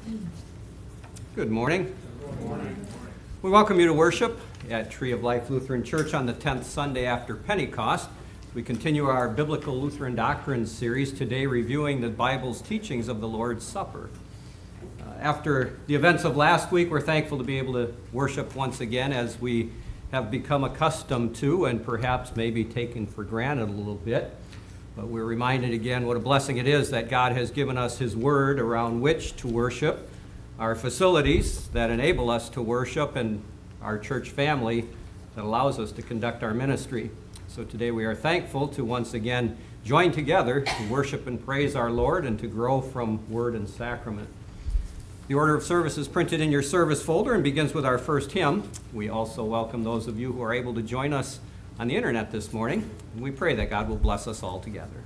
Good morning. Good morning. We welcome you to worship at Tree of Life Lutheran Church on the 10th Sunday after Pentecost. We continue our Biblical Lutheran Doctrines series, today reviewing the Bible's teachings of the Lord's Supper. After the events of last week, we're thankful to be able to worship once again as we have become accustomed to and perhaps maybe taken for granted a little bit. But we're reminded again what a blessing it is that God has given us His Word around which to worship, our facilities that enable us to worship, and our church family that allows us to conduct our ministry. So today we are thankful to once again join together to worship and praise our Lord and to grow from Word and Sacrament. The order of service is printed in your service folder and begins with our first hymn. We also welcome those of you who are able to join us on the internet this morning, and we pray that God will bless us all together.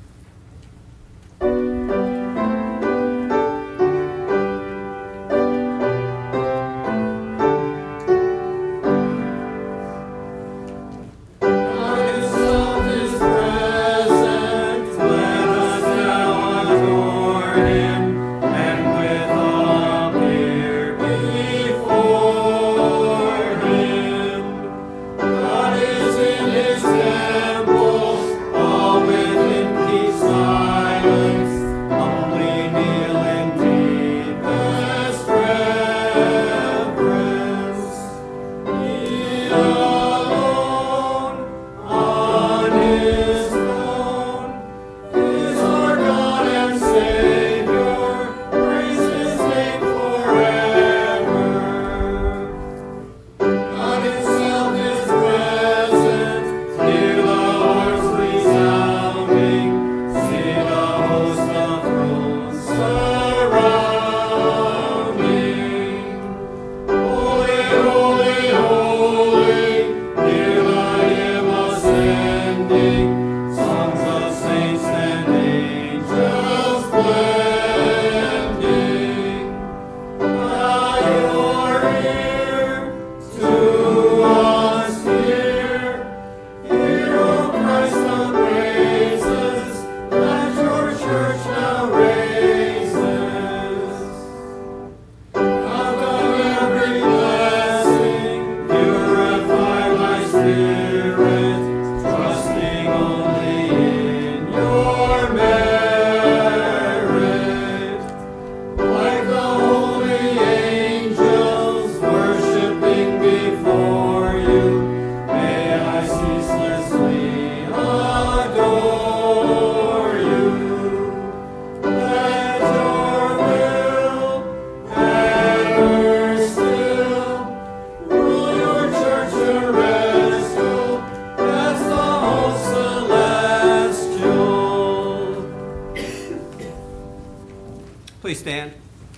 Please stand.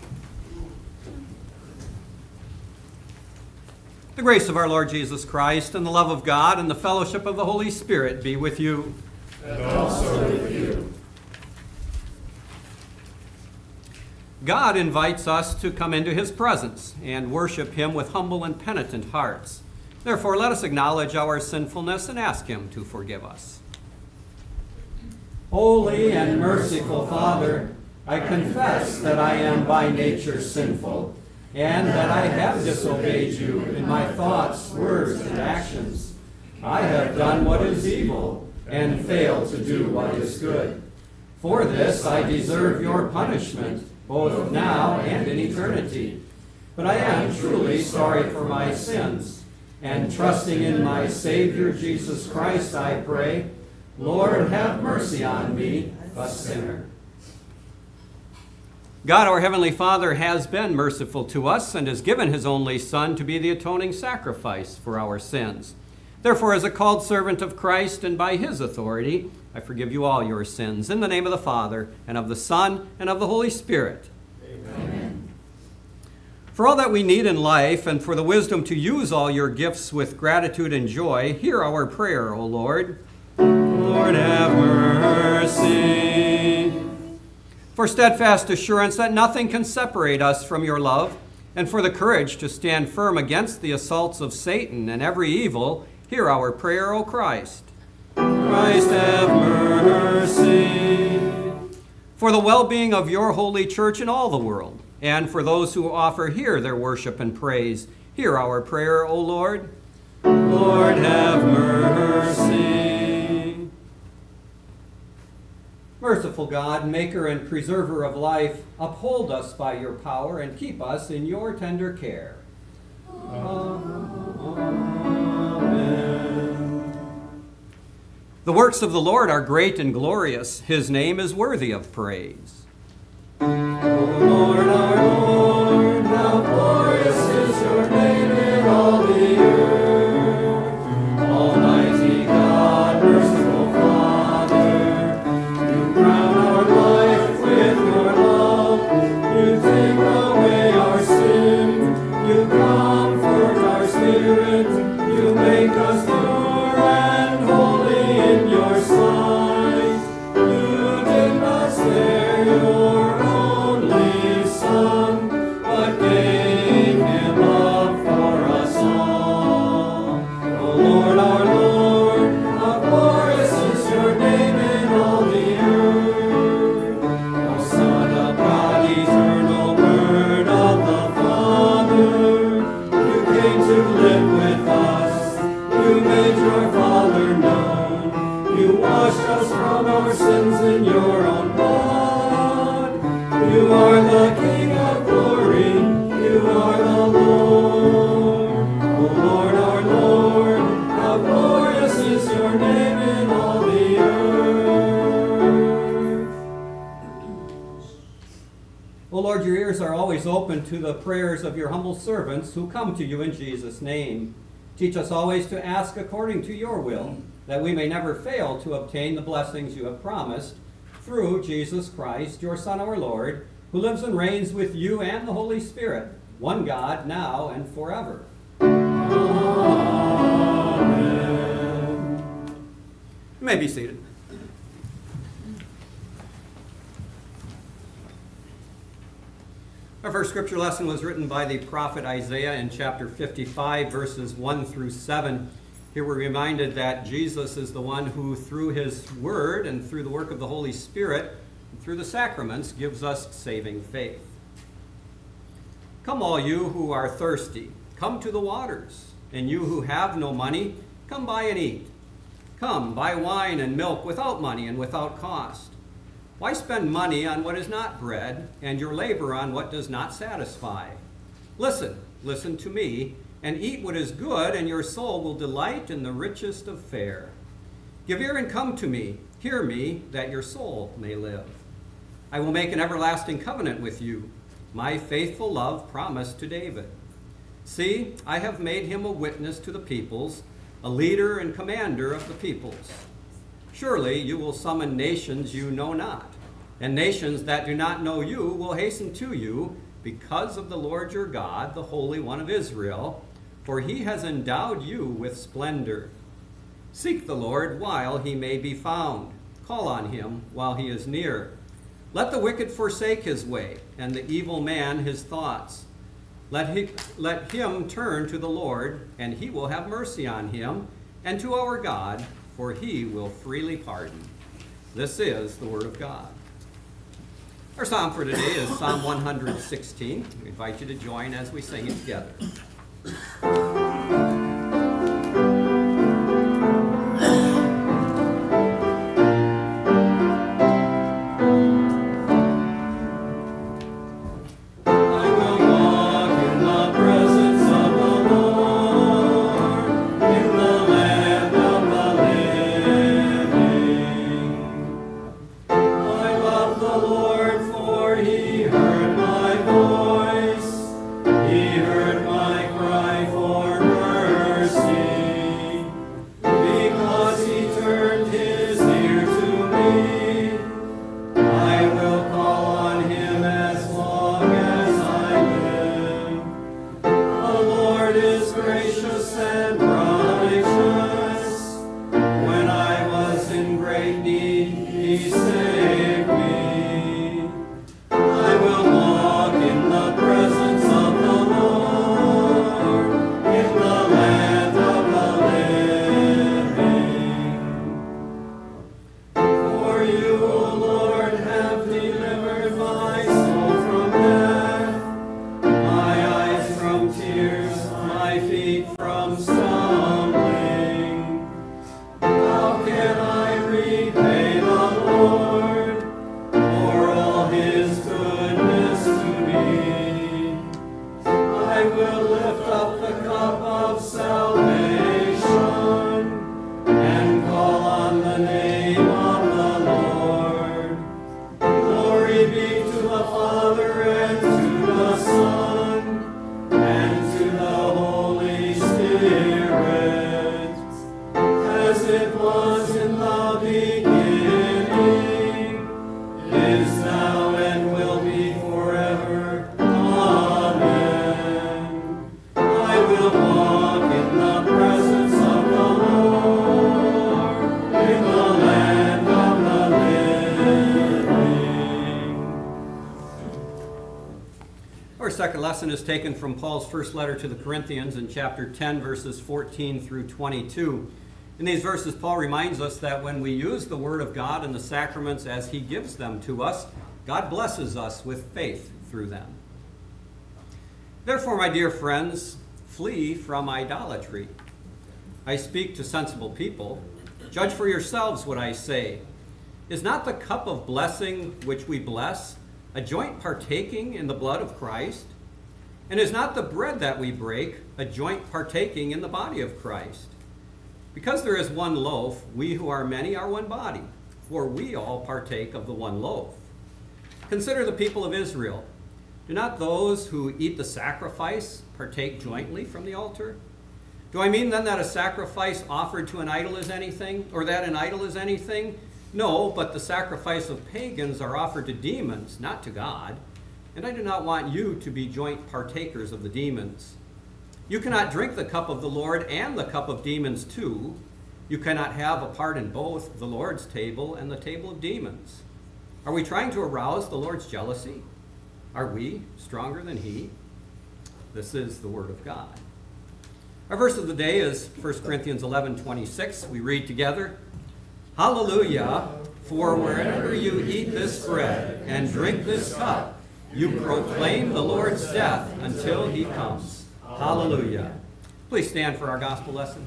The grace of our Lord Jesus Christ and the love of God and the fellowship of the Holy Spirit be with you. And also with you. God invites us to come into His presence and worship Him with humble and penitent hearts. Therefore, let us acknowledge our sinfulness and ask Him to forgive us. Holy and merciful Father, I confess that I am by nature sinful, and that I have disobeyed you in my thoughts, words, and actions. I have done what is evil, and failed to do what is good. For this I deserve your punishment, both now and in eternity. But I am truly sorry for my sins, and trusting in my Savior Jesus Christ, I pray, Lord, have mercy on me, a sinner. God, our Heavenly Father, has been merciful to us and has given His only Son to be the atoning sacrifice for our sins. Therefore, as a called servant of Christ and by His authority, I forgive you all your sins in the name of the Father, and of the Son, and of the Holy Spirit. Amen. For all that we need in life and for the wisdom to use all your gifts with gratitude and joy, hear our prayer, O Lord. Lord, have mercy. For steadfast assurance that nothing can separate us from your love, and for the courage to stand firm against the assaults of Satan and every evil, hear our prayer, O Christ. Christ, have mercy. for the well-being of your holy church in all the world, and for those who offer here their worship and praise. Hear our prayer, O Lord. Lord, have mercy. Merciful God, maker and preserver of life, uphold us by your power and keep us in your tender care. Amen. The works of the Lord are great and glorious. His name is worthy of praise. O Lord, our Lord, how glorious is your name in all the earth. Almighty God, merciful Father, you crown our life with your love. You take away our sin. You comfort our spirit. You make us pure and holy in your sight. You did not spare your only Son, but gave him up for us all. O Lord, our Lord, how glorious is your name in all the earth. O Son of God, eternal Word of the Father, you came to live with us. You made your Father known. You washed us from our sins in your own blood. You are the King of glory. You are the Lord. O Lord, our Lord, how glorious is your name in all the earth. O Lord, your ears are always open to the prayers of your humble servants who come to you in Jesus' name. Teach us always to ask according to your will, that we may never fail to obtain the blessings you have promised, through Jesus Christ, your Son, our Lord, who lives and reigns with you and the Holy Spirit, one God, now and forever. Amen. You may be seated. Our first scripture lesson was written by the prophet Isaiah in chapter 55, verses 1 through 7. Here we're reminded that Jesus is the one who, through his word and through the work of the Holy Spirit, and through the sacraments, gives us saving faith. Come all you who are thirsty, come to the waters, and you who have no money, come buy and eat. Come, buy wine and milk without money and without cost. Why spend money on what is not bread, and your labor on what does not satisfy? Listen to me, and eat what is good, and your soul will delight in the richest of fare. Give ear and come to me, hear me, that your soul may live. I will make an everlasting covenant with you, my faithful love promised to David. See, I have made him a witness to the peoples, a leader and commander of the peoples. Surely you will summon nations you know not, and nations that do not know you will hasten to you because of the Lord your God, the Holy One of Israel, for he has endowed you with splendor. Seek the Lord while he may be found. Call on him while he is near. Let the wicked forsake his way, and the evil man his thoughts. Let him turn to the Lord, and he will have mercy on him, and to our God, for he will freely pardon. This is the word of God. Our psalm for today is Psalm 116. We invite you to join as we sing it together. He heard my cry for second lesson is taken from Paul's first letter to the Corinthians in chapter 10, verses 14 through 22. In these verses, Paul reminds us that when we use the Word of God and the sacraments as He gives them to us, God blesses us with faith through them. Therefore, my dear friends, flee from idolatry. I speak to sensible people. Judge for yourselves what I say. Is not the cup of blessing which we bless a joint partaking in the blood of Christ? And is not the bread that we break a joint partaking in the body of Christ? Because there is one loaf, we who are many are one body, for we all partake of the one loaf. Consider the people of Israel. Do not those who eat the sacrifice partake jointly from the altar? Do I mean then that a sacrifice offered to an idol is anything, or that an idol is anything? No, but the sacrifice of pagans are offered to demons, not to God. And I do not want you to be joint partakers of the demons. You cannot drink the cup of the Lord and the cup of demons too. You cannot have a part in both the Lord's table and the table of demons. Are we trying to arouse the Lord's jealousy? Are we stronger than He? This is the Word of God. Our verse of the day is 1 Corinthians 11:26. We read together, Hallelujah, for wherever you eat this bread and drink this cup, you proclaim the Lord's death until He comes. Hallelujah. Please stand for our gospel lesson.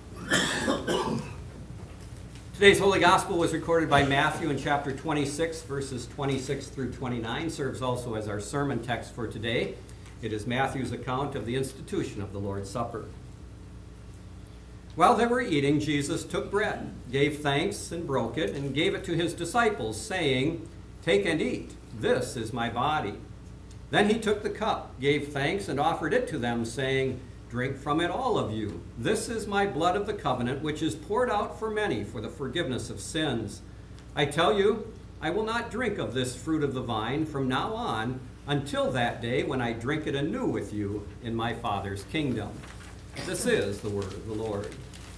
Today's Holy Gospel was recorded by Matthew in chapter 26, verses 26 through 29, serves also as our sermon text for today. It is Matthew's account of the institution of the Lord's Supper. While they were eating, Jesus took bread, gave thanks, and broke it, and gave it to His disciples, saying, Take and eat, this is my body. Then He took the cup, gave thanks, and offered it to them, saying, Drink from it, all of you. This is my blood of the covenant, which is poured out for many for the forgiveness of sins. I tell you, I will not drink of this fruit of the vine from now on until that day when I drink it anew with you in my Father's kingdom. This is the word of the Lord.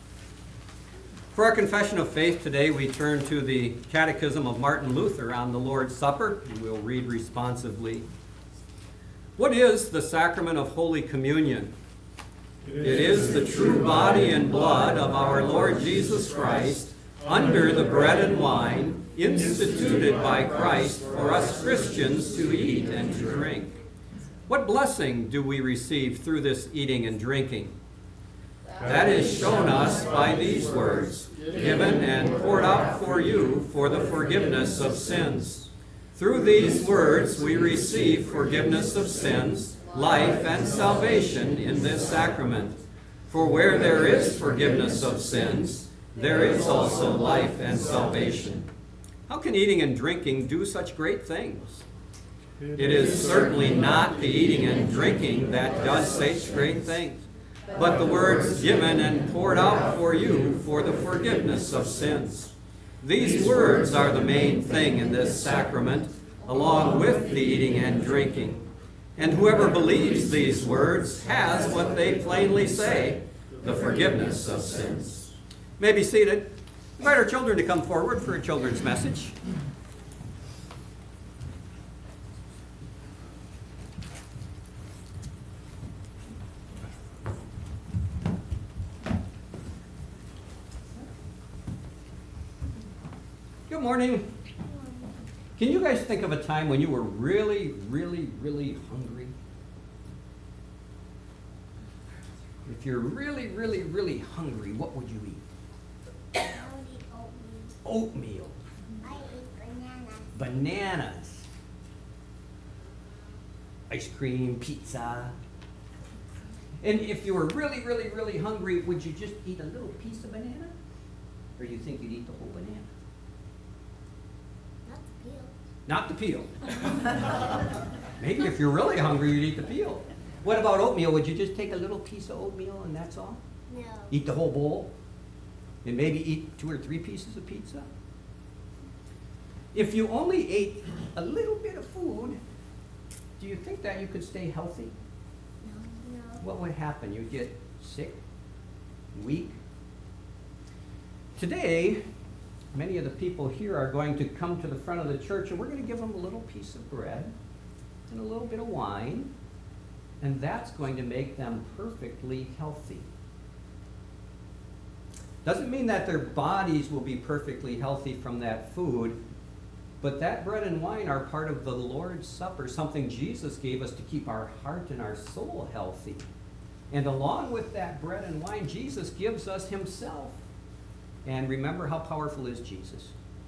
For our confession of faith today, we turn to the Catechism of Martin Luther on the Lord's Supper, and we'll read responsively. What is the sacrament of Holy Communion? It is the true body and blood of our Lord Jesus Christ, under the bread and wine, instituted by Christ for us Christians to eat and to drink. What blessing do we receive through this eating and drinking? That is shown us by these words, given and poured out for you for the forgiveness of sins. Through these words we receive forgiveness of sins, life, and salvation in this sacrament. For where there is forgiveness of sins, there is also life and salvation. How can eating and drinking do such great things? It is certainly not the eating and drinking that does such great things, but the words given and poured out for you for the forgiveness of sins. These words are the main thing in this sacrament, along with the eating and drinking. And whoever believes these words has what they plainly say, the forgiveness of sins. You may be seated. Invite our children to come forward for a children's message. Good morning. Can you guys think of a time when you were really, really, really hungry? If you're really, really, really hungry, what would you eat? I would eat oatmeal. Oatmeal. I eat bananas. Bananas. Ice cream, pizza. And if you were really, really, really hungry, would you just eat a little piece of banana? Or do you think you'd eat the whole banana? Not the peel. Not the peel. Maybe if you're really hungry, you'd eat the peel. What about oatmeal? Would you just take a little piece of oatmeal and that's all? No. Eat the whole bowl? And maybe eat 2 or 3 pieces of pizza? If you only ate a little bit of food, do you think that you could stay healthy? No. What would happen? You'd get sick, weak. Today, many of the people here are going to come to the front of the church and we're going to give them a little piece of bread and a little bit of wine. And that's going to make them perfectly healthy. Doesn't mean that their bodies will be perfectly healthy from that food, but that bread and wine are part of the Lord's Supper, something Jesus gave us to keep our heart and our soul healthy. And along with that bread and wine, Jesus gives us himself. And remember, how powerful is Jesus?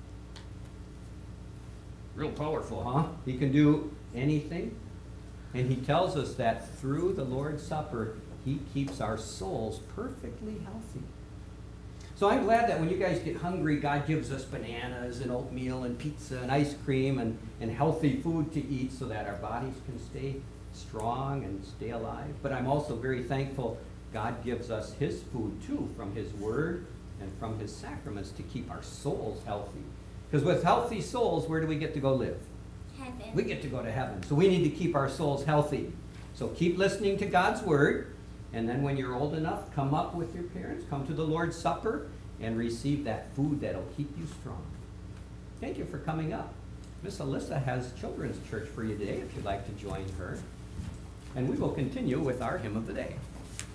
Real powerful, huh? He can do anything. And he tells us that through the Lord's Supper, he keeps our souls perfectly healthy. So I'm glad that when you guys get hungry, God gives us bananas and oatmeal and pizza and ice cream and healthy food to eat so that our bodies can stay strong and stay alive. But I'm also very thankful God gives us his food too, from his word and from his sacraments, to keep our souls healthy. Because with healthy souls, where do we get to go live? Heaven. We get to go to heaven. So we need to keep our souls healthy. So keep listening to God's word. And then when you're old enough, come up with your parents, come to the Lord's Supper, and receive that food that'll keep you strong. Thank you for coming up. Miss Alyssa has children's church for you today if you'd like to join her. And we will continue with our hymn of the day.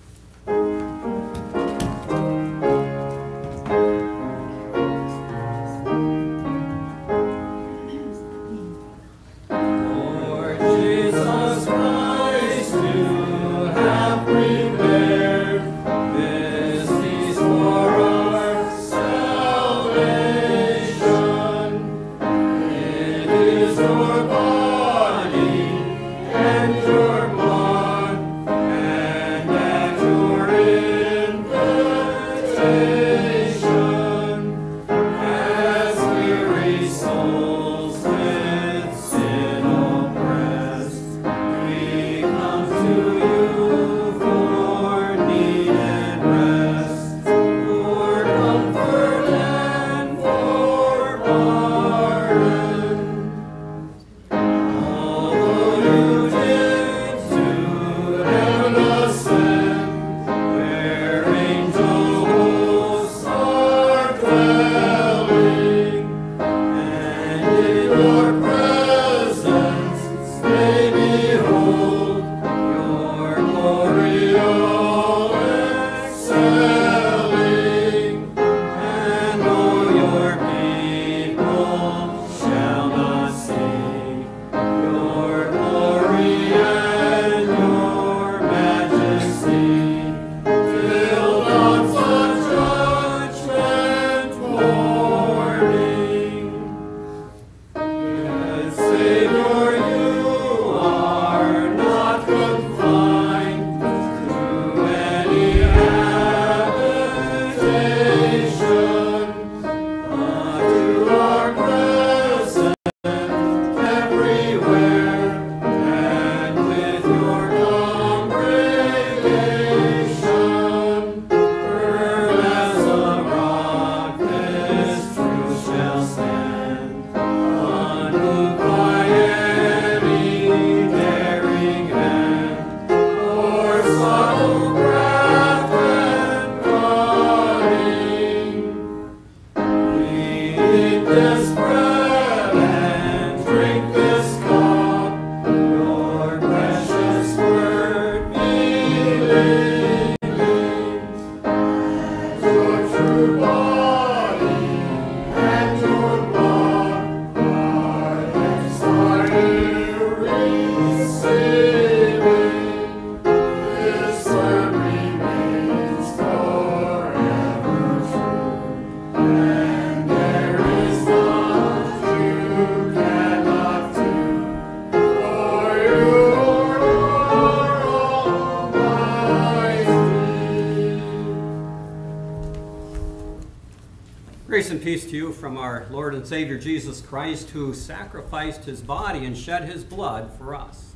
Grace and peace to you from our Lord and Savior Jesus Christ, who sacrificed his body and shed his blood for us.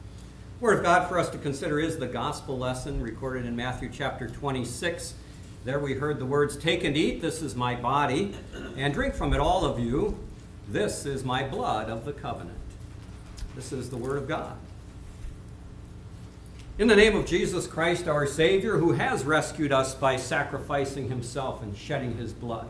The Word of God for us to consider is the gospel lesson recorded in Matthew chapter 26. There we heard the words, "Take and eat, this is my body, and drink from it all of you. This is my blood of the covenant." This is the Word of God. In the name of Jesus Christ, our Savior, who has rescued us by sacrificing himself and shedding his blood.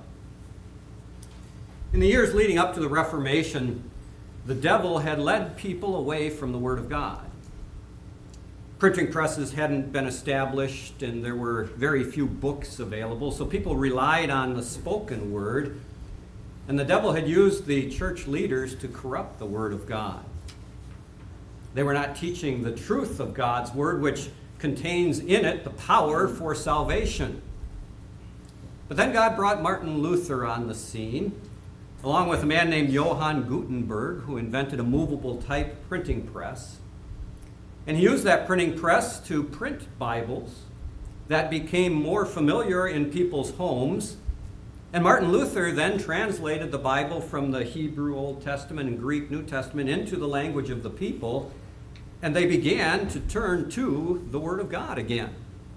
In the years leading up to the Reformation, the devil had led people away from the Word of God. Printing presses hadn't been established, and there were very few books available, so people relied on the spoken word, and the devil had used the church leaders to corrupt the word of God. They were not teaching the truth of God's word, which contains in it the power for salvation. But then God brought Martin Luther on the scene, along with a man named Johann Gutenberg, who invented a movable type printing press. And he used that printing press to print Bibles that became more familiar in people's homes. And Martin Luther then translated the Bible from the Hebrew Old Testament and Greek New Testament into the language of the people, and they began to turn to the Word of God again.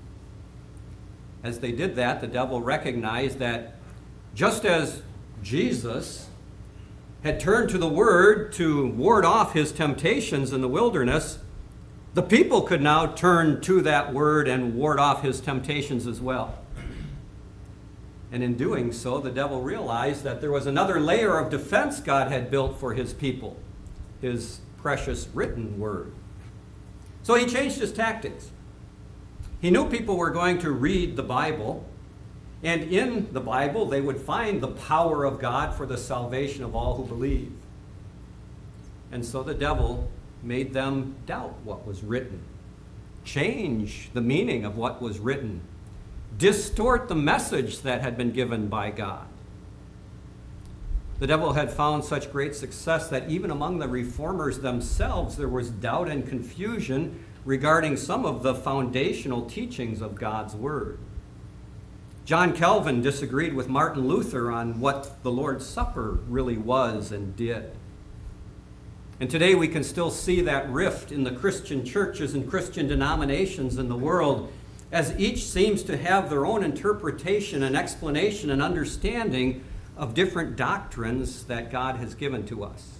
As they did that, the devil recognized that just as Jesus had turned to the Word to ward off his temptations in the wilderness, the people could now turn to that Word and ward off his temptations as well. And in doing so, the devil realized that there was another layer of defense God had built for his people, his precious written Word. So he changed his tactics. He knew people were going to read the Bible, and in the Bible they would find the power of God for the salvation of all who believe. And so the devil made them doubt what was written, change the meaning of what was written, distort the message that had been given by God. The devil had found such great success that even among the reformers themselves there was doubt and confusion regarding some of the foundational teachings of God's Word. John Calvin disagreed with Martin Luther on what the Lord's Supper really was and did. And today we can still see that rift in the Christian churches and Christian denominations in the world, as each seems to have their own interpretation and explanation and understanding of different doctrines that God has given to us.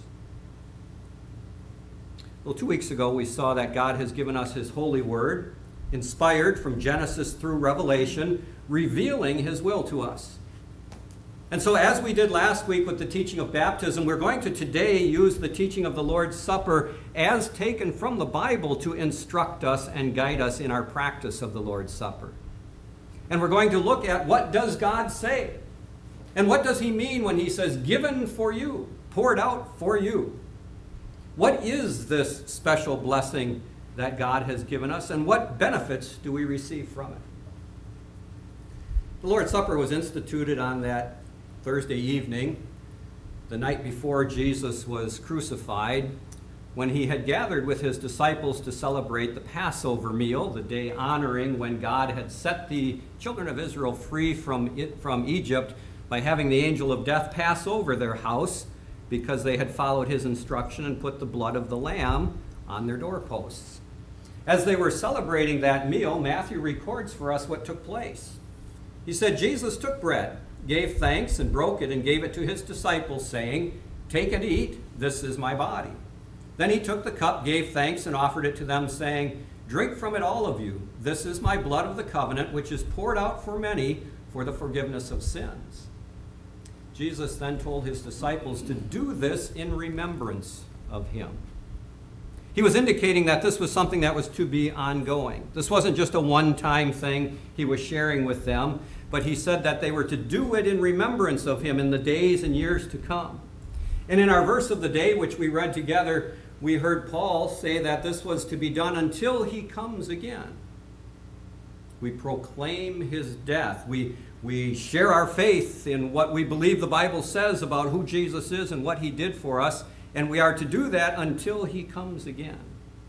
Well, 2 weeks ago we saw that God has given us His holy word, inspired from Genesis through Revelation, revealing His will to us. And so as we did last week with the teaching of baptism, we're going to today use the teaching of the Lord's Supper as taken from the Bible to instruct us and guide us in our practice of the Lord's Supper. And we're going to look at what does God say? And what does He mean when He says, given for you, poured out for you? What is this special blessing that God has given us, and what benefits do we receive from it? The Lord's Supper was instituted on that Thursday evening, the night before Jesus was crucified, when He had gathered with His disciples to celebrate the Passover meal, the day honoring when God had set the children of Israel free from Egypt by having the angel of death pass over their house because they had followed His instruction and put the blood of the lamb on their doorposts. As they were celebrating that meal, Matthew records for us what took place. He said, Jesus took bread, gave thanks, and broke it, and gave it to His disciples, saying, take and eat, this is my body. Then He took the cup, gave thanks, and offered it to them, saying, drink from it, all of you. This is my blood of the covenant, which is poured out for many for the forgiveness of sins. Jesus then told His disciples to do this in remembrance of Him. He was indicating that this was something that was to be ongoing. This wasn't just a one-time thing He was sharing with them, but He said that they were to do it in remembrance of Him in the days and years to come. And in our verse of the day, which we read together, we heard Paul say that this was to be done until He comes again. We proclaim His death. We share our faith in what we believe the Bible says about who Jesus is and what He did for us, and we are to do that until He comes again.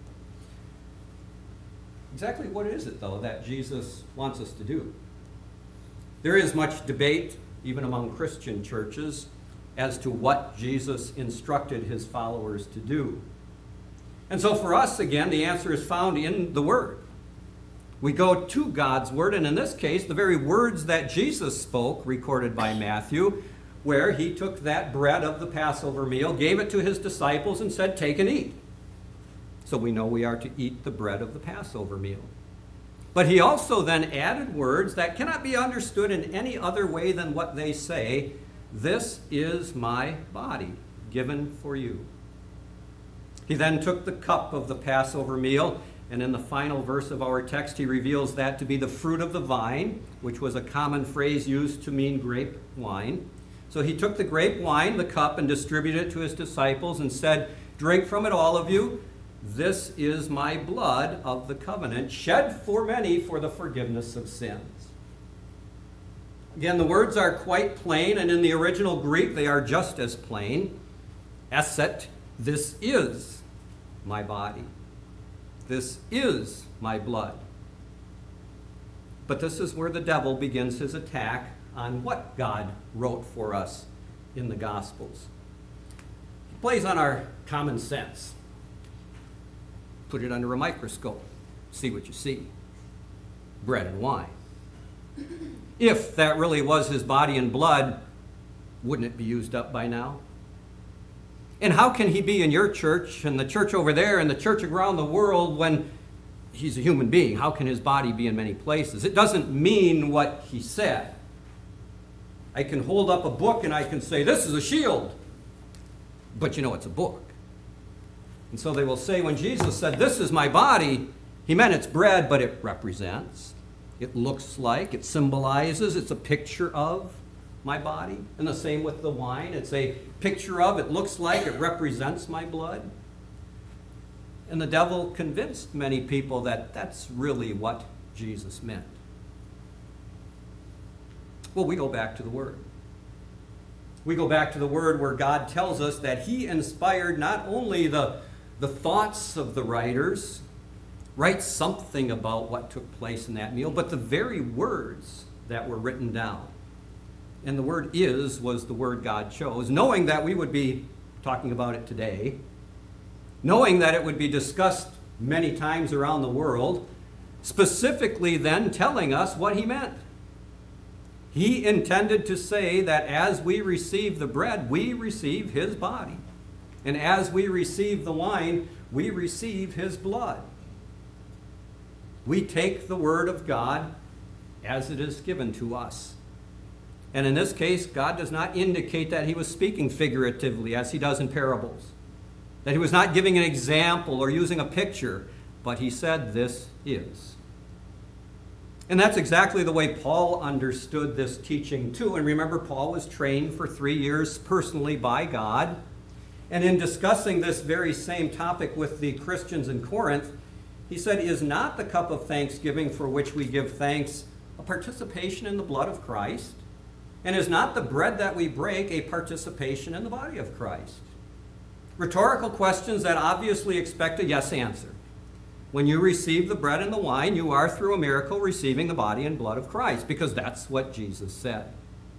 Exactly what is it, though, that Jesus wants us to do? There is much debate, even among Christian churches, as to what Jesus instructed His followers to do. And so for us, again, the answer is found in the Word. We go to God's Word, and in this case, the very words that Jesus spoke, recorded by Matthew, where He took that bread of the Passover meal, gave it to His disciples, and said, take and eat. So we know we are to eat the bread of the Passover meal. But He also then added words that cannot be understood in any other way than what they say. This is my body, given for you. He then took the cup of the Passover meal, And in the final verse of our text, he reveals that to be the fruit of the vine, which was a common phrase used to mean grape wine. So he took the grape wine, the cup, and distributed it to his disciples and said, "Drink from it, all of you. This is my blood of the covenant, shed for many for the forgiveness of sins." Again, the words are quite plain, and in the original Greek, they are just as plain. Eset, this is my body. This is my blood. But this is where the devil begins his attack on what God wrote for us in the Gospels. He plays on our common sense. Put it under a microscope. See what you see. Bread and wine. If that really was his body and blood, wouldn't it be used up by now? And how can he be in your church and the church over there and the church around the world when he's a human being? How can his body be in many places? It doesn't mean what he said. I can hold up a book and I can say, "This is a shield." But you know it's a book. And so they will say when Jesus said, "This is my body," he meant it's bread, but it represents, it looks like, it symbolizes, it's a picture of my body. And the same with the wine. It's a picture of, it looks like, it represents my blood. And the devil convinced many people that that's really what Jesus meant. Well, we go back to the Word. We go back to the Word where God tells us that he inspired not only the thoughts of the writers, write something about what took place in that meal, but the very words that were written down. And the word "is" was the word God chose, knowing that we would be talking about it today, knowing that it would be discussed many times around the world, specifically then telling us what he meant. He intended to say that as we receive the bread, we receive his body. And as we receive the wine, we receive his blood. We take the word of God as it is given to us. And in this case, God does not indicate that he was speaking figuratively as he does in parables, that he was not giving an example or using a picture, but he said, "This is." And that's exactly the way Paul understood this teaching too. And remember, Paul was trained for 3 years personally by God. And in discussing this very same topic with the Christians in Corinth, he said, "Is not the cup of thanksgiving for which we give thanks a participation in the blood of Christ? And is not the bread that we break a participation in the body of Christ?" Rhetorical questions that obviously expect a yes answer. When you receive the bread and the wine, you are, through a miracle, receiving the body and blood of Christ, because that's what Jesus said.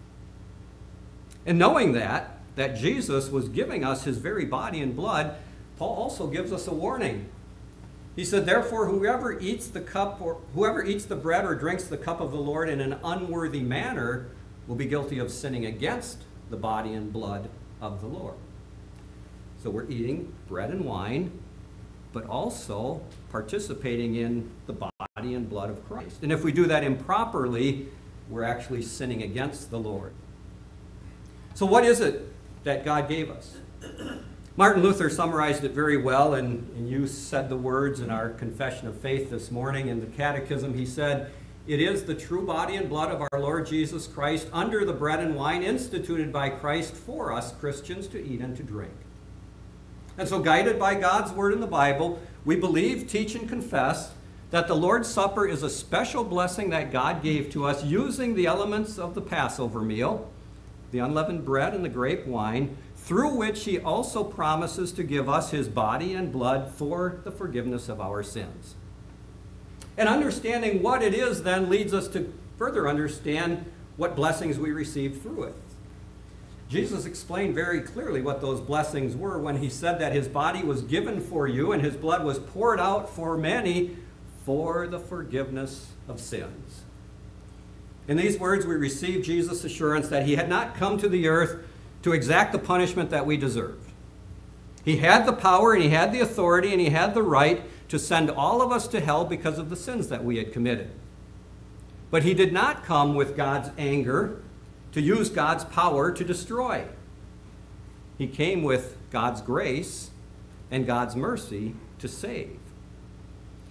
And knowing that Jesus was giving us his very body and blood, Paul also gives us a warning. He said, "Therefore, whoever eats the cup or whoever eats the bread or drinks the cup of the Lord in an unworthy manner will be guilty of sinning against the body and blood of the Lord." So we're eating bread and wine, but also participating in the body and blood of Christ. And if we do that improperly, we're actually sinning against the Lord. So what is it that God gave us? Martin Luther summarized it very well, and you said the words in our confession of faith this morning in the catechism. He said, "It is the true body and blood of our Lord Jesus Christ under the bread and wine instituted by Christ for us Christians to eat and to drink." And so, guided by God's word in the Bible, we believe, teach, and confess that the Lord's Supper is a special blessing that God gave to us using the elements of the Passover meal, the unleavened bread and the grape wine, through which he also promises to give us his body and blood for the forgiveness of our sins. And understanding what it is then leads us to further understand what blessings we receive through it. Jesus explained very clearly what those blessings were when he said that his body was given for you and his blood was poured out for many for the forgiveness of sins. In these words, we receive Jesus' assurance that he had not come to the earth to exact the punishment that we deserved. He had the power and he had the authority and he had the right to send all of us to hell because of the sins that we had committed. But he did not come with God's anger to use God's power to destroy. He came with God's grace and God's mercy to save.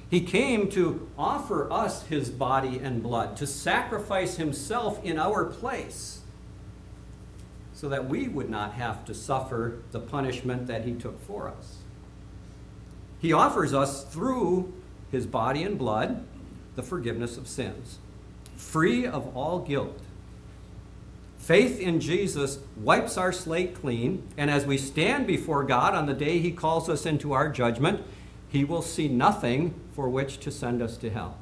He came to offer us his body and blood, to sacrifice himself in our place, so that we would not have to suffer the punishment that he took for us. He offers us, through his body and blood, the forgiveness of sins, free of all guilt. Faith in Jesus wipes our slate clean, and as we stand before God on the day he calls us into our judgment, he will see nothing for which to send us to hell.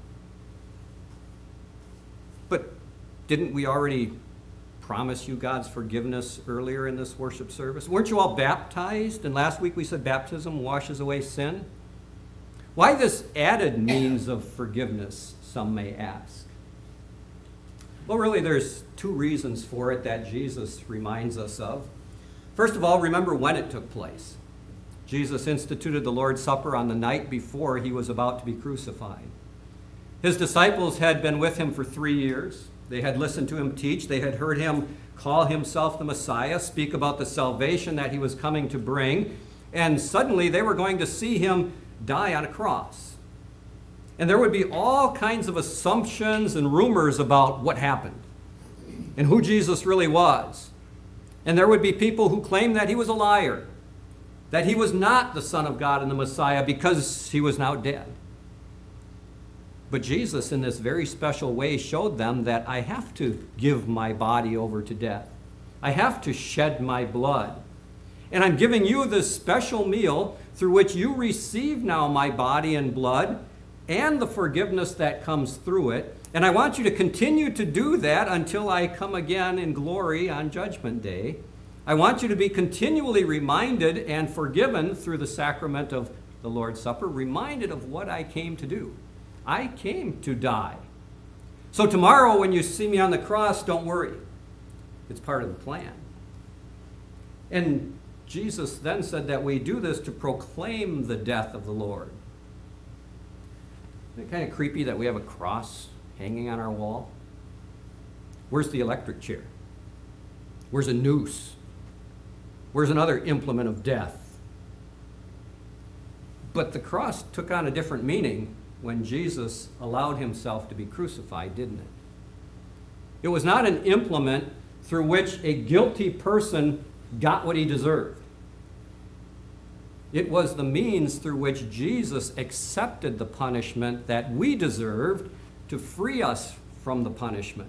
But didn't we already promise you God's forgiveness earlier in this worship service? Weren't you all baptized? And last week we said baptism washes away sin. Why this added means of forgiveness, some may ask? Well, really, there's two reasons for it that Jesus reminds us of. First of all, remember when it took place. Jesus instituted the Lord's Supper on the night before he was about to be crucified. His disciples had been with him for 3 years. They had listened to him teach. They had heard him call himself the Messiah, speak about the salvation that he was coming to bring. And suddenly they were going to see him die on a cross. And there would be all kinds of assumptions and rumors about what happened and who Jesus really was. And there would be people who claimed that he was a liar, that he was not the Son of God and the Messiah because he was now dead. But Jesus, in this very special way, showed them that I have to give my body over to death. I have to shed my blood. And I'm giving you this special meal through which you receive now my body and blood and the forgiveness that comes through it. And I want you to continue to do that until I come again in glory on Judgment Day. I want you to be continually reminded and forgiven through the sacrament of the Lord's Supper, reminded of what I came to do. I came to die. So tomorrow when you see me on the cross, don't worry. It's part of the plan. And Jesus then said that we do this to proclaim the death of the Lord. Isn't it kind of creepy that we have a cross hanging on our wall? Where's the electric chair? Where's a noose? Where's another implement of death? But the cross took on a different meaning when Jesus allowed himself to be crucified, didn't it? It was not an implement through which a guilty person got what he deserved. It was the means through which Jesus accepted the punishment that we deserved to free us from the punishment.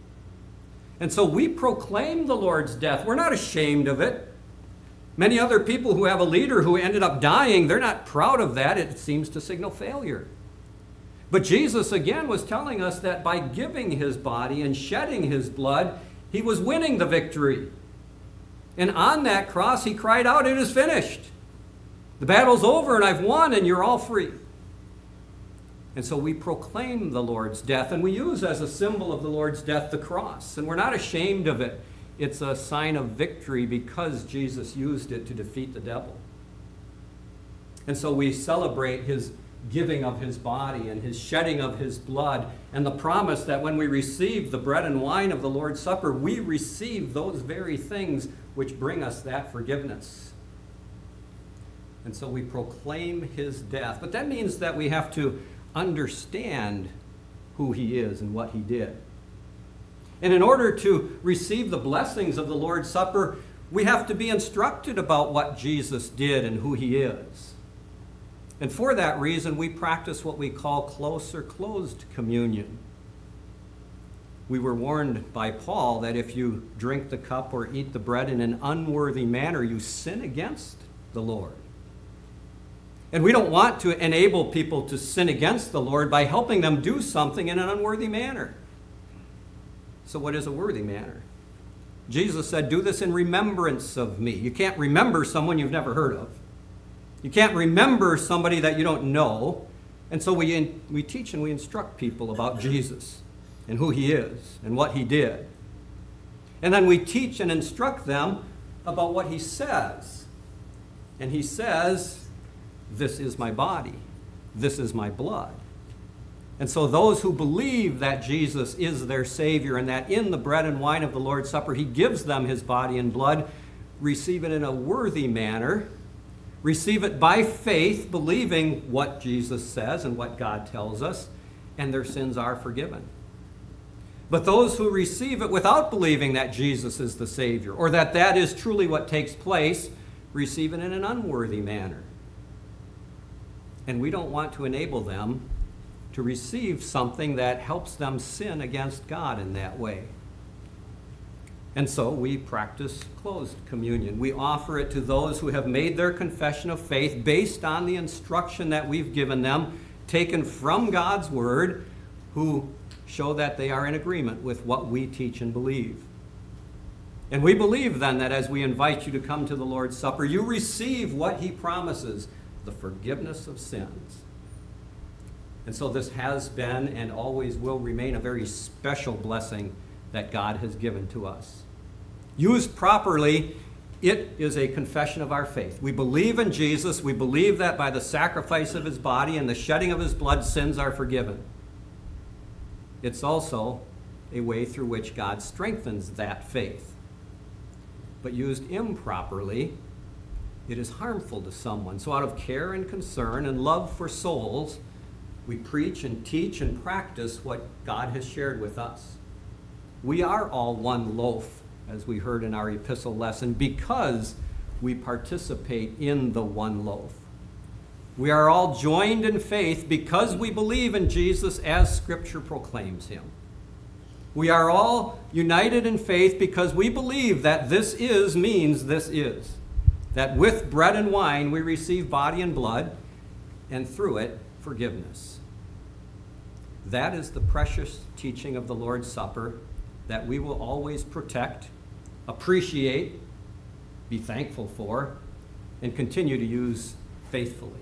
And so we proclaim the Lord's death. We're not ashamed of it. Many other people who have a leader who ended up dying, they're not proud of that. It seems to signal failure. But Jesus, again, was telling us that by giving his body and shedding his blood, he was winning the victory. And on that cross, he cried out, "It is finished. The battle's over and I've won and you're all free." And so we proclaim the Lord's death, and we use as a symbol of the Lord's death the cross. And we're not ashamed of it. It's a sign of victory because Jesus used it to defeat the devil. And so we celebrate his giving of his body and his shedding of his blood, and the promise that when we receive the bread and wine of the Lord's Supper, we receive those very things which bring us that forgiveness. And so we proclaim his death. But that means that we have to understand who he is and what he did. And in order to receive the blessings of the Lord's Supper, we have to be instructed about what Jesus did and who he is. And for that reason, we practice what we call close or closed communion. We were warned by Paul that if you drink the cup or eat the bread in an unworthy manner, you sin against the Lord. And we don't want to enable people to sin against the Lord by helping them do something in an unworthy manner. So what is a worthy manner? Jesus said, "Do this in remembrance of me." You can't remember someone you've never heard of. You can't remember somebody that you don't know. And so we teach and we instruct people about Jesus and who he is and what he did. And then we teach and instruct them about what he says. And he says, "This is my body. This is my blood." And so those who believe that Jesus is their Savior and that in the bread and wine of the Lord's Supper he gives them his body and blood, receive it in a worthy manner, receive it by faith, believing what Jesus says and what God tells us, and their sins are forgiven. But those who receive it without believing that Jesus is the Savior, or that that is truly what takes place, receive it in an unworthy manner. And we don't want to enable them to receive something that helps them sin against God in that way. And so we practice closed communion. We offer it to those who have made their confession of faith based on the instruction that we've given them, taken from God's Word, who show that they are in agreement with what we teach and believe. And we believe then that as we invite you to come to the Lord's Supper, you receive what He promises, the forgiveness of sins. And so this has been and always will remain a very special blessing that God has given to us. Used properly, it is a confession of our faith. We believe in Jesus. We believe that by the sacrifice of His body and the shedding of His blood, sins are forgiven. It's also a way through which God strengthens that faith. But used improperly, it is harmful to someone. So out of care and concern and love for souls, we preach and teach and practice what God has shared with us. We are all one loaf, as we heard in our epistle lesson, because we participate in the one loaf. We are all joined in faith because we believe in Jesus as Scripture proclaims Him. We are all united in faith because we believe that this is means this is. That with bread and wine we receive body and blood, and through it, forgiveness. That is the precious teaching of the Lord's Supper that we will always protect, appreciate, be thankful for, and continue to use faithfully.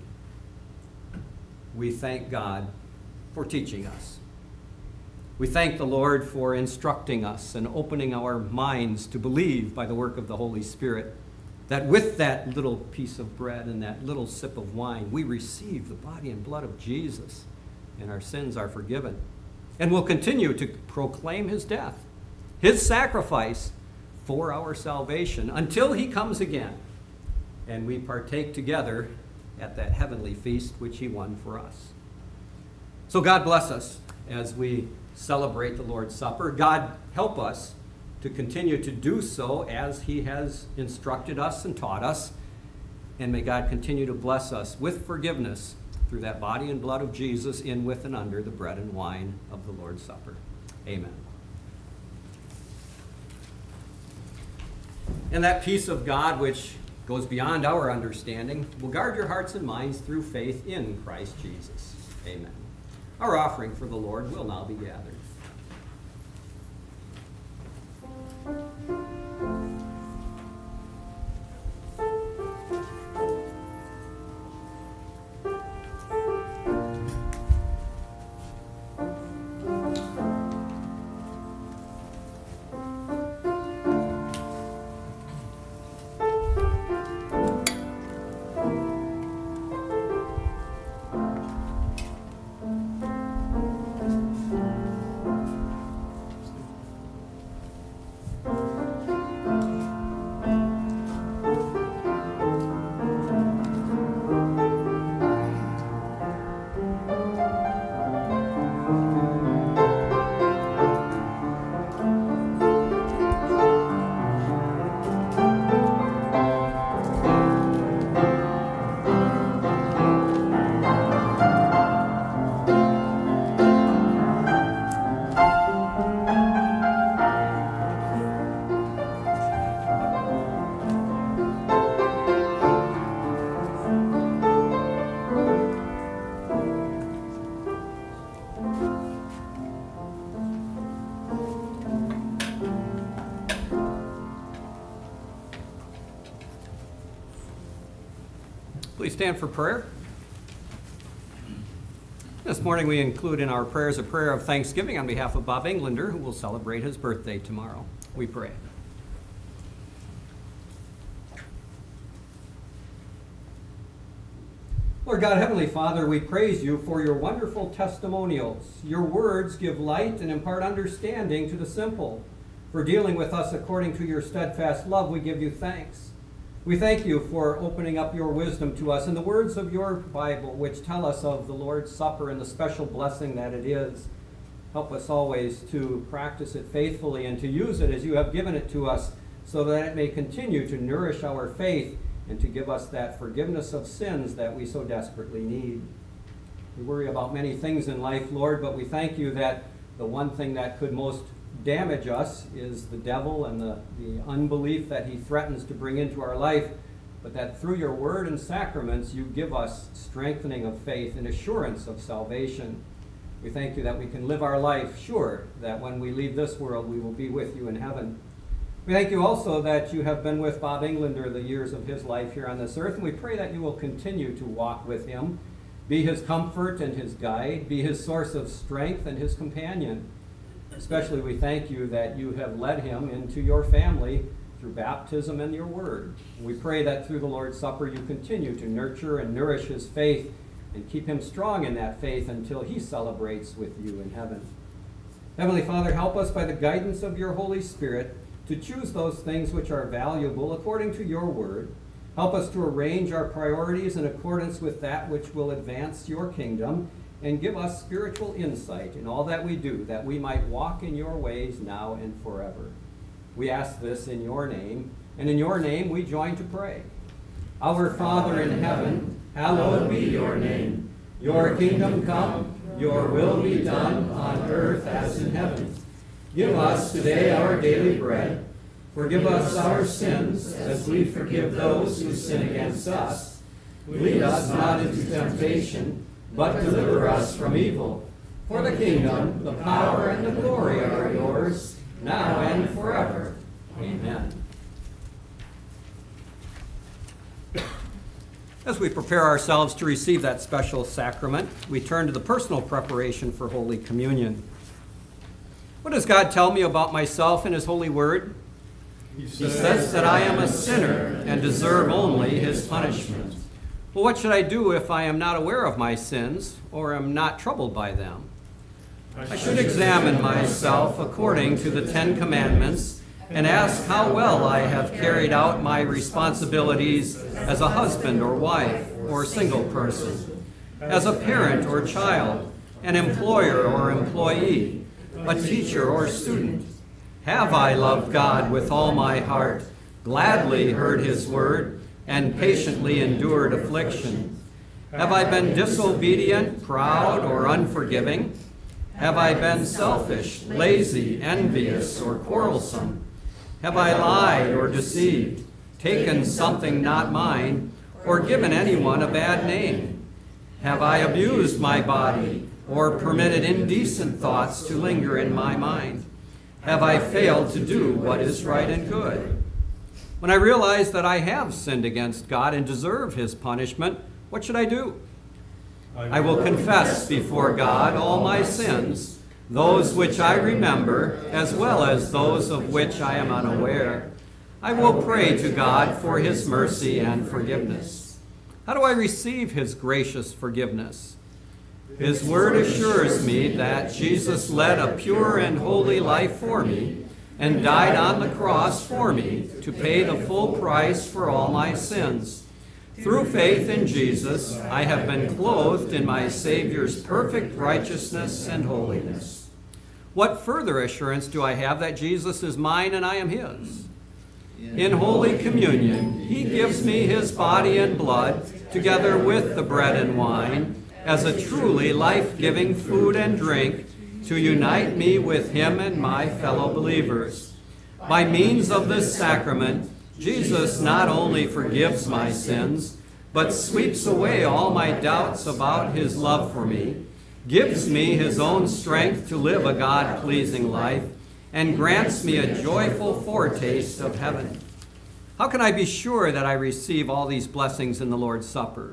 We thank God for teaching us. We thank the Lord for instructing us and opening our minds to believe by the work of the Holy Spirit that with that little piece of bread and that little sip of wine, we receive the body and blood of Jesus, and our sins are forgiven. And we'll continue to proclaim His death, His sacrifice for our salvation until He comes again, and we partake together at that heavenly feast which He won for us. So God bless us as we celebrate the Lord's Supper. God help us to continue to do so as He has instructed us and taught us. And may God continue to bless us with forgiveness through that body and blood of Jesus in, with, and under the bread and wine of the Lord's Supper. Amen. And that peace of God which goes beyond our understanding will guard your hearts and minds through faith in Christ Jesus. Amen. Our offering for the Lord will now be gathered. Please stand for prayer. This morning we include in our prayers a prayer of thanksgiving on behalf of Bob Englander, who will celebrate his birthday tomorrow. We pray. Lord God, Heavenly Father, we praise you for your wonderful testimonials. Your words give light and impart understanding to the simple. For dealing with us according to your steadfast love, we give you thanks. We thank you for opening up your wisdom to us in the words of your Bible, which tell us of the Lord's Supper and the special blessing that it is. Help us always to practice it faithfully and to use it as you have given it to us, so that it may continue to nourish our faith and to give us that forgiveness of sins that we so desperately need. We worry about many things in life, Lord, but we thank you that the one thing that could most damage us is the devil and the unbelief that he threatens to bring into our life, but that through your word and sacraments you give us strengthening of faith and assurance of salvation. We thank you that we can live our life sure that when we leave this world we will be with you in heaven. We thank you also that you have been with Bob Englander the years of his life here on this earth, and we pray that you will continue to walk with him, be his comfort and his guide, be his source of strength and his companion. Especially we thank you that you have led him into your family through baptism and your word. We pray that through the Lord's Supper you continue to nurture and nourish his faith and keep him strong in that faith until he celebrates with you in heaven. Heavenly Father, help us by the guidance of your Holy Spirit to choose those things which are valuable according to your word. Help us to arrange our priorities in accordance with that which will advance your kingdom, and give us spiritual insight in all that we do, that we might walk in your ways now and forever. We ask this in your name, and in your name we join to pray. Our Father in heaven, hallowed be your name. Your kingdom come, your will be done on earth as in heaven. Give us today our daily bread. Forgive us our sins as we forgive those who sin against us. Lead us not into temptation, but deliver us from evil. For the kingdom, the power, and the glory are yours, now and forever. Amen. As we prepare ourselves to receive that special sacrament, we turn to the personal preparation for Holy Communion. What does God tell me about myself in his holy word? He says that I am a sinner and deserve only his punishment. Well, what should I do if I am not aware of my sins or am not troubled by them? I should examine myself according to the Ten Commandments and ask how well I have carried out my responsibilities as a husband or wife or single person, as a parent or child, an employer or employee, a teacher or student. Have I loved God with all my heart, gladly heard his word, and patiently endured affliction? Have I been disobedient, proud, or unforgiving? Have I been selfish, lazy, envious, or quarrelsome? Have I lied or deceived, taken something not mine, or given anyone a bad name? Have I abused my body, or permitted indecent thoughts to linger in my mind? Have I failed to do what is right and good? When I realize that I have sinned against God and deserve his punishment, what should I do? I will confess before God all my sins, those which I remember, as well as those of which I am unaware. I will pray to God for his mercy and forgiveness. How do I receive his gracious forgiveness? His word assures me that Jesus led a pure and holy life for me and died on the cross for me to pay the full price for all my sins. Through faith in Jesus, I have been clothed in my Savior's perfect righteousness and holiness. What further assurance do I have that Jesus is mine and I am his? In Holy Communion, he gives me his body and blood, together with the bread and wine, as a truly life-giving food and drink, to unite me with him and my fellow believers. By means of this sacrament, Jesus not only forgives my sins, but sweeps away all my doubts about his love for me, gives me his own strength to live a God-pleasing life, and grants me a joyful foretaste of heaven. How can I be sure that I receive all these blessings in the Lord's Supper?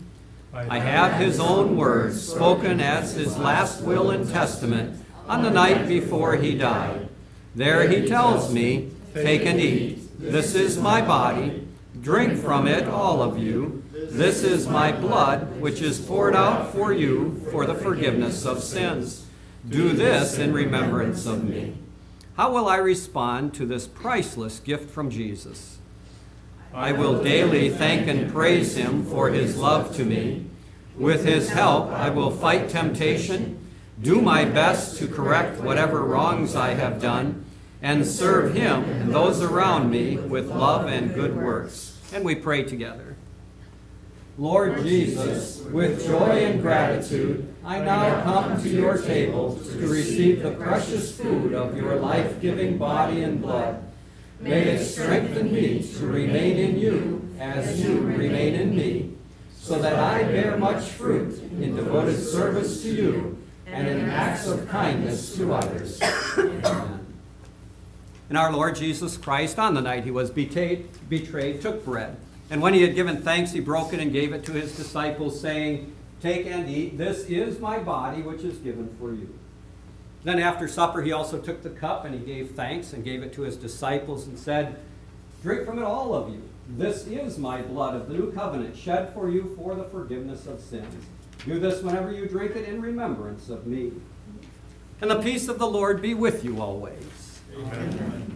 I have his own words spoken as his last will and testament on the night before he died. There he tells me, "Take and eat. This is my body. Drink from it, all of you. This is my blood, which is poured out for you for the forgiveness of sins. Do this in remembrance of me." How will I respond to this priceless gift from Jesus? I will daily thank and praise him for his love to me. With his help, I will fight temptation, do my best to correct whatever wrongs I have done, and serve him and those around me with love and good works. And we pray together. Lord Jesus, with joy and gratitude, I now come to your table to receive the precious food of your life-giving body and blood. May it strengthen me to remain in you as you remain in me, so that I bear much fruit in devoted service to you and in acts of kindness to others. Amen. And our Lord Jesus Christ, on the night he was betrayed, took bread. And when he had given thanks, he broke it and gave it to his disciples, saying, "Take and eat. This is my body, which is given for you." Then after supper, he also took the cup, and he gave thanks and gave it to his disciples and said, "Drink from it, all of you. This is my blood of the new covenant, shed for you for the forgiveness of sins. Do this whenever you drink it in remembrance of me." And the peace of the Lord be with you always. Amen.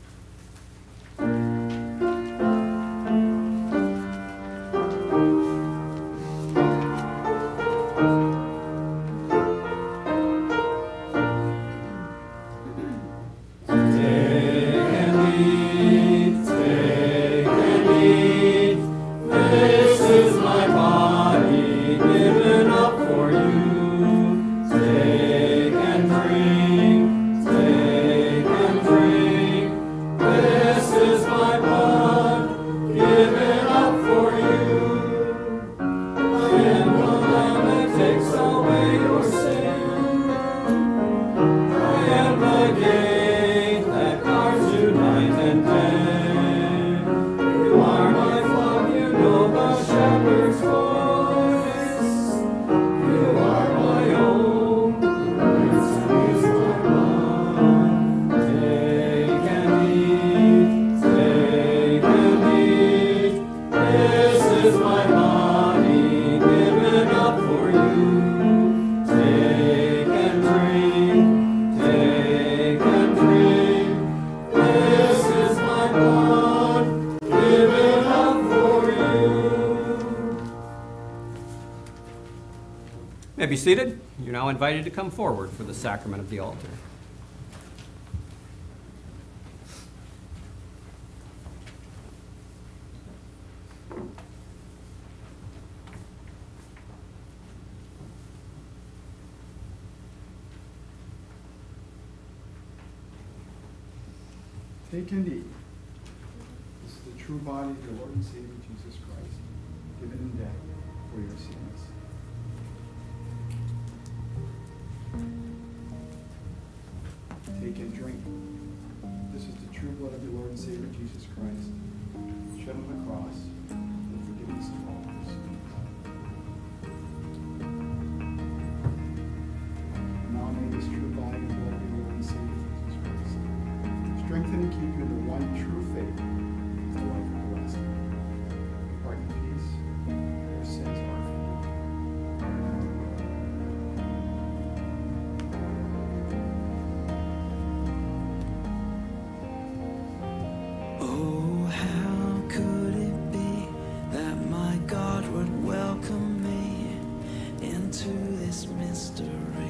Be seated. You're now invited to come forward for the sacrament of the altar. Take and eat. This is the true body of the Lord and Savior Jesus Christ, given in death for your sins. Take and drink. This is the true blood of the Lord and Savior Jesus Christ, shed on the cross for the forgiveness of all our sins. Now may this true body and blood of the Lord and Savior Jesus Christ strengthen and keep you in the one true faith and the life everlasting. Depart in peace. Your sins are forgiven. Oh, how could it be that my God would welcome me into this mystery?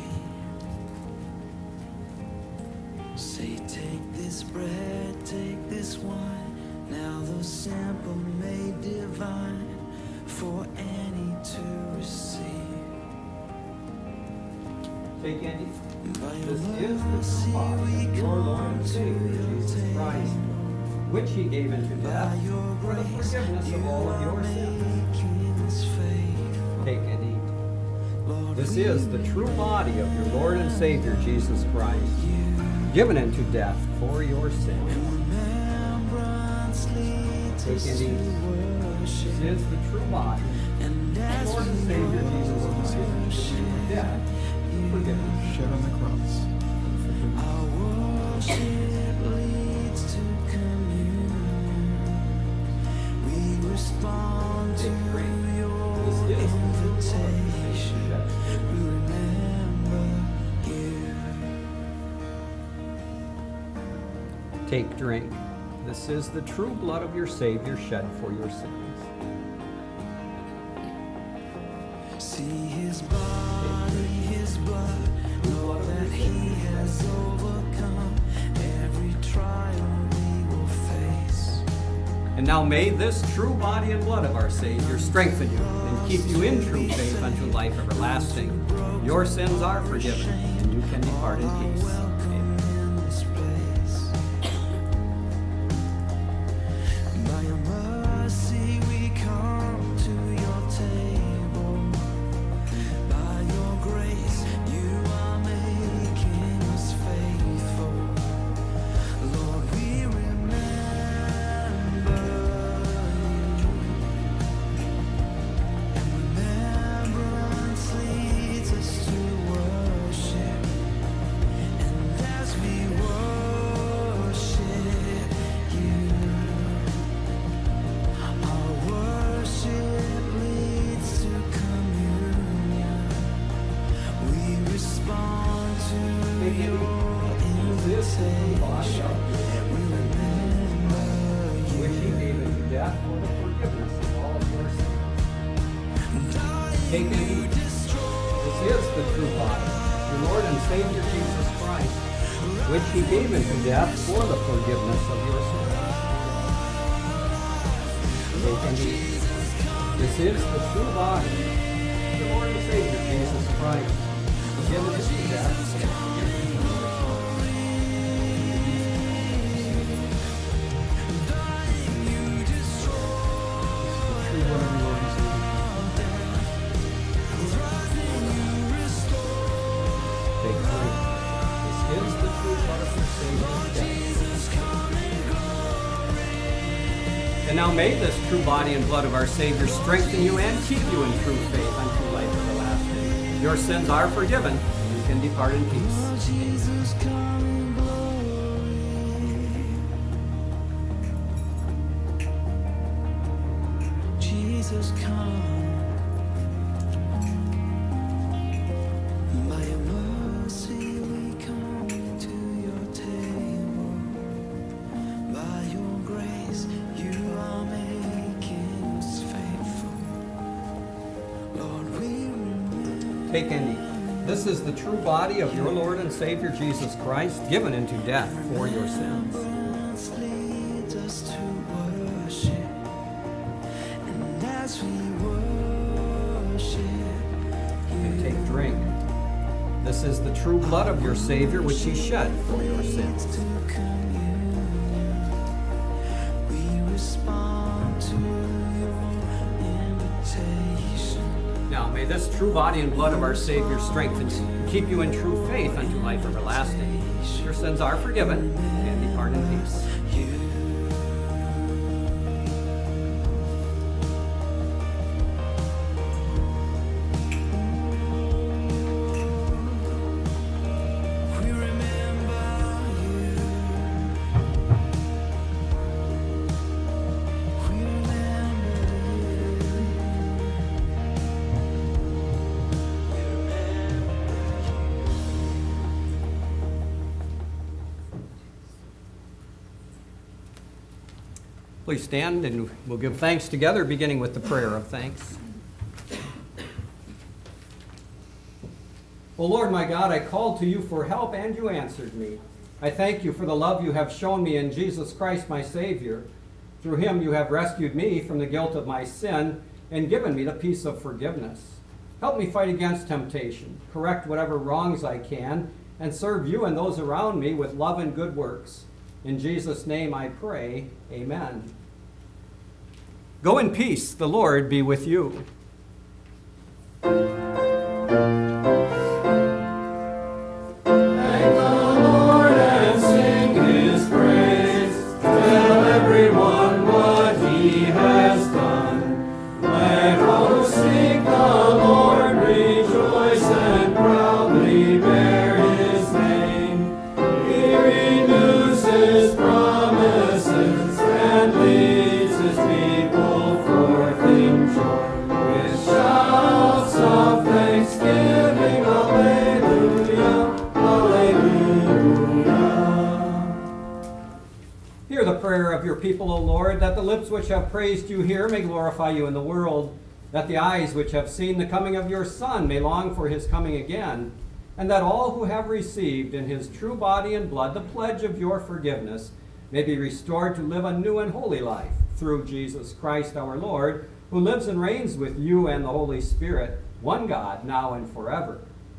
Say, take this bread, take this wine, now the simple made divine, for any to receive. Take and eat. By your This is the mercy body we of your Lord and come to Savior your Jesus table. Christ, which he gave into By death your for the grace, forgiveness you of all of are your sins. making us faithful. Take and eat. Lord, This we is the true body of your Lord and Savior Jesus Christ, given into death for your sins. remembrance leads Take us and to eat. This worship. is the true body And of as Lord and we Savior Jesus Christ, given into death for forgiveness. Shed on the cross. our worship leads to communion, we respond to Take drink. your This is the true Lord and invitation. Savior Jesus We remember you. Take, drink. This is the true blood of your Savior shed for your sins. See his body, his blood, know that he has overcome every trial we will face. And now may this true body and blood of our Savior strengthen you and keep you in true faith unto life everlasting. Your sins are forgiven, and you can depart in peace. Amen. In this place, by your mercy we come to your table. By your grace you are making us faithful. Lord, we remember you, and remembrance leads us to worship. And as we worship you, our worship leads to communion. We respond to your invitation. We remember Which he you. gave into death for the forgiveness of all of your sins. Take and eat. This is the true body, your Lord and Savior Jesus Christ, which he gave into death for the forgiveness of your sins. Take and eat. This is the true body, your Lord and Savior Jesus Christ, given into death for the forgiveness of your sins. The true blood of your Lord and Savior. Take drink. This is the true blood of your Savior. And now may this true body and blood of our Savior strengthen you and keep you in true faith unto life everlasting. Your sins are forgiven, and you can depart in peace. Jesus, come in glory. Jesus, come. By your mercy we come to your table. By your grace you are making us faithful. Lord, we remember. Take and eat. This is the true body of your Lord and Savior Jesus Christ, given into death for your sins. Remembrance leads us to worship, and as we worship And take drink. This is the true blood of your Savior, which he shed for your sins. to communion, we respond to your invitation. Now may this true body and blood of our Savior strengthen you and keep you in true faith unto life everlasting. Your sins are forgiven, and depart in peace. We remember you. We remember Please stand and we'll give thanks together, beginning with the prayer of thanks. O Lord my God, I called to you for help and you answered me. I thank you for the love you have shown me in Jesus Christ my Savior. Through him you have rescued me from the guilt of my sin and given me the peace of forgiveness. Help me fight against temptation, correct whatever wrongs I can, and serve you and those around me with love and good works. In Jesus' name I pray, amen. Go in peace, the Lord be with you. Everyone what he has done. Let all who seek the Lord rejoice and proudly bear his name. He renews his promises and leads his people forth in joy with shouts of people, O Lord, that the lips which have praised you here may glorify you in the world, that the eyes which have seen the coming of your Son may long for his coming again, and that all who have received in his true body and blood the pledge of your forgiveness may be restored to live a new and holy life through Jesus Christ our Lord, who lives and reigns with you and the Holy Spirit, one God, now and forever.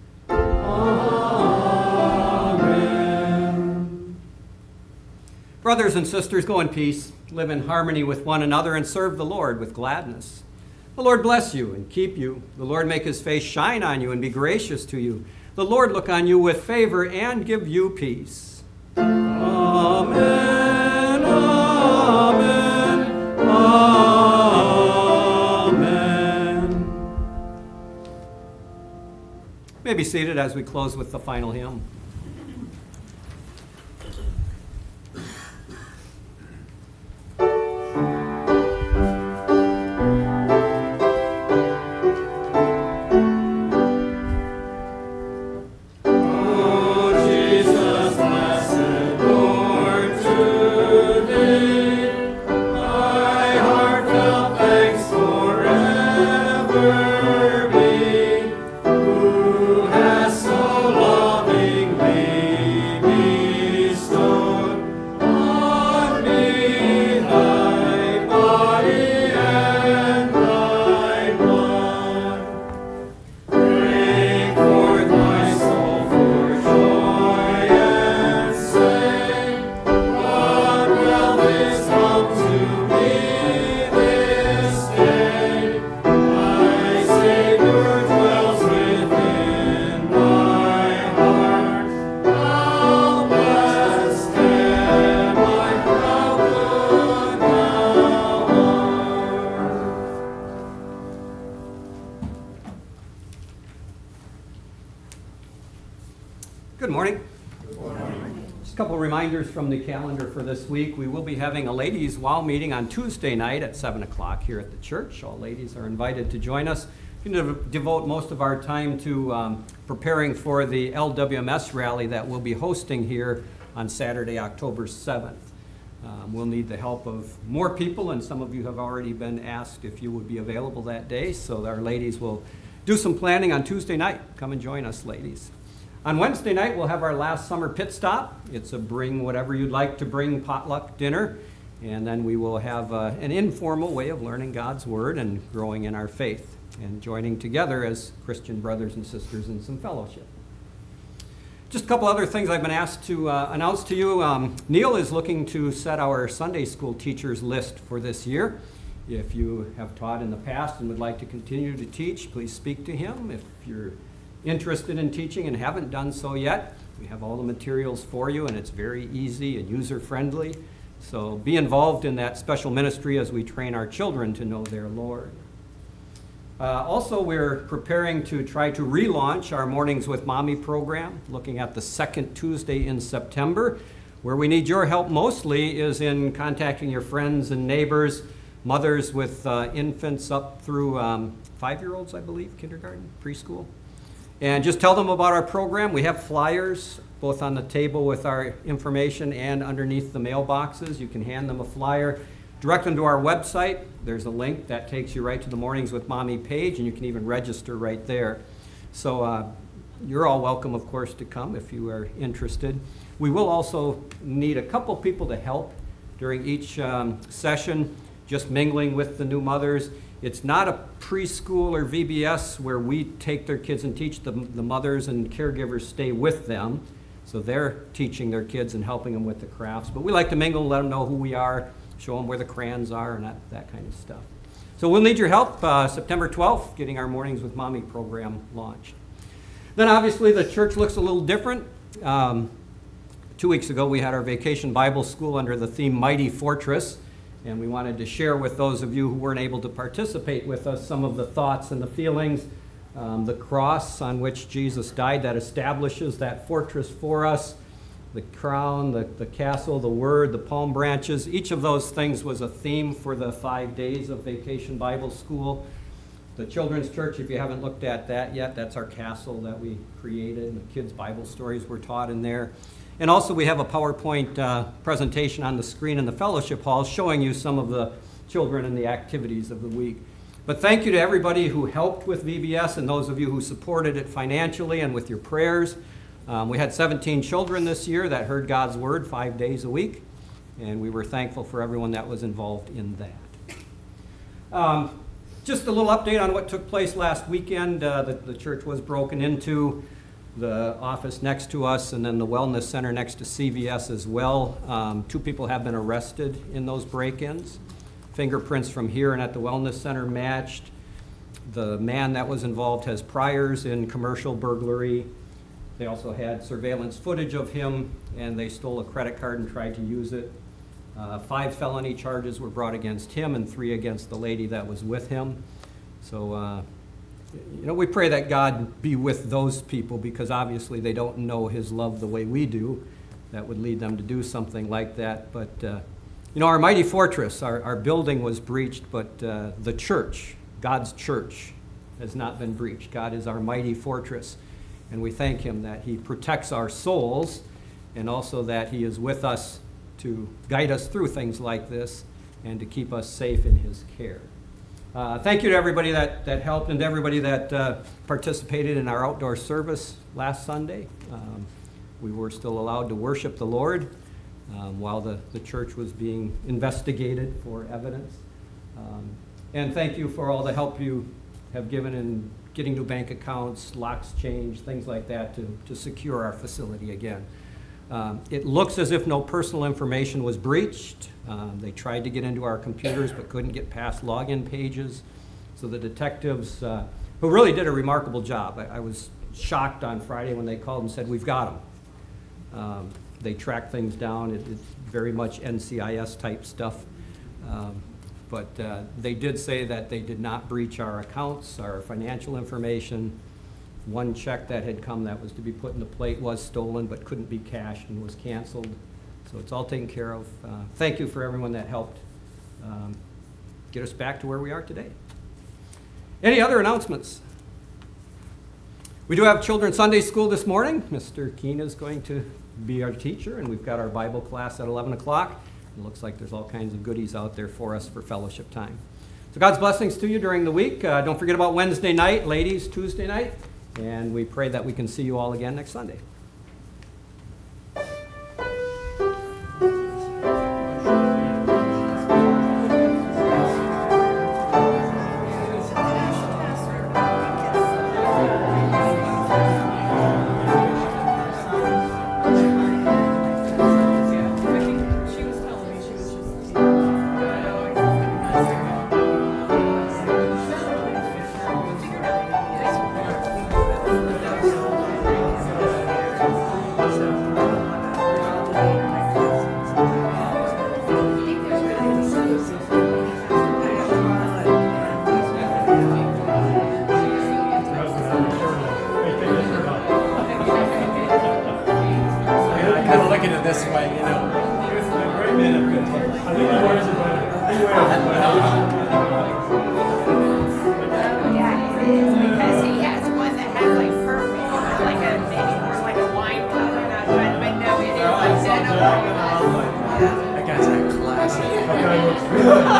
Amen. Brothers and sisters, go in peace, live in harmony with one another, and serve the Lord with gladness. The Lord bless you and keep you. The Lord make his face shine on you and be gracious to you. The Lord look on you with favor and give you peace. Amen. Amen. Amen. You may be seated as we close with the final hymn. Good morning. Good morning. Just a couple of reminders from the calendar for this week. We will be having a ladies' WOW meeting on Tuesday night at 7 o'clock here at the church. All ladies are invited to join us. We're going to devote most of our time to preparing for the LWMS rally that we'll be hosting here on Saturday, October 7th. We'll need the help of more people, and some of you have already been asked if you would be available that day, so our ladies will do some planning on Tuesday night. Come and join us, ladies. On Wednesday night, we'll have our last summer pit stop. It's a bring whatever you'd like to bring potluck dinner, and then we will have an informal way of learning God's Word and growing in our faith and joining together as Christian brothers and sisters in some fellowship. Just a couple other things I've been asked to announce to you. Neil is looking to set our Sunday school teachers list for this year. If you have taught in the past and would like to continue to teach, please speak to him. If you're interested in teaching and haven't done so yet, we have all the materials for you, and it's very easy and user-friendly. So be involved in that special ministry as we train our children to know their Lord. Also, we're preparing to try to relaunch our Mornings with Mommy program, looking at the second Tuesday in September. Where we need your help mostly is in contacting your friends and neighbors, mothers with infants up through 5-year-olds, I believe, kindergarten, preschool. And just tell them about our program. We have flyers both on the table with our information and underneath the mailboxes. You can hand them a flyer, direct them to our website. There's a link that takes you right to the Mornings with Mommy page, and you can even register right there. So you're all welcome, of course, to come if you are interested. We will also need a couple people to help during each session, just mingling with the new mothers. It's not a preschool or VBS where we take their kids and teach them. The mothers and caregivers stay with them. So they're teaching their kids and helping them with the crafts. But we like to mingle, let them know who we are, show them where the crayons are and that kind of stuff. So we'll need your help September 12th, getting our Mornings with Mommy program launched. Then obviously the church looks a little different. 2 weeks ago we had our Vacation Bible School under the theme Mighty Fortress. And we wanted to share with those of you who weren't able to participate with us some of the thoughts and the feelings. The cross on which Jesus died, that establishes that fortress for us. The crown, the castle, the word, the palm branches. Each of those things was a theme for the 5 days of Vacation Bible School. The Children's Church, if you haven't looked at that yet, that's our castle that we created. The kids' Bible stories were taught in there. And also we have a PowerPoint presentation on the screen in the fellowship hall showing you some of the children and the activities of the week. But thank you to everybody who helped with VBS and those of you who supported it financially and with your prayers. We had 17 children this year that heard God's word 5 days a week, and we were thankful for everyone that was involved in that. Just a little update on what took place last weekend. The church was broken into, the office next to us, and then the wellness center next to CVS as well. 2 people have been arrested in those break-ins. Fingerprints from here and at the wellness center matched. The man that was involved has priors in commercial burglary. They also had surveillance footage of him, and they stole a credit card and tried to use it. 5 felony charges were brought against him and 3 against the lady that was with him. So, we pray that God be with those people, because obviously they don't know his love the way we do. That would lead them to do something like that. But, our mighty fortress, our building was breached, but the church, God's church, has not been breached. God is our mighty fortress, and we thank him that he protects our souls, and also that he is with us to guide us through things like this and to keep us safe in his care. Thank you to everybody that helped, and to everybody that participated in our outdoor service last Sunday. We were still allowed to worship the Lord while the church was being investigated for evidence. And thank you for all the help you have given in getting new bank accounts, locks changed, things like that to secure our facility again. It looks as if no personal information was breached. They tried to get into our computers but couldn't get past login pages. So the detectives, who really did a remarkable job, I was shocked on Friday when they called and said, "We've got them." They tracked things down. It's very much NCIS type stuff. But they did say that they did not breach our accounts, our financial information. One check that had come that was to be put in the plate was stolen but couldn't be cashed and was canceled. So it's all taken care of. Thank you for everyone that helped get us back to where we are today. Any other announcements? We do have Children's Sunday School this morning. Mr. Keene is going to be our teacher, and we've got our Bible class at 11 o'clock. It looks like there's all kinds of goodies out there for us for fellowship time. So God's blessings to you during the week. Don't forget about Wednesday night, ladies, Tuesday night, and we pray that we can see you all again next Sunday. That guy's like classic.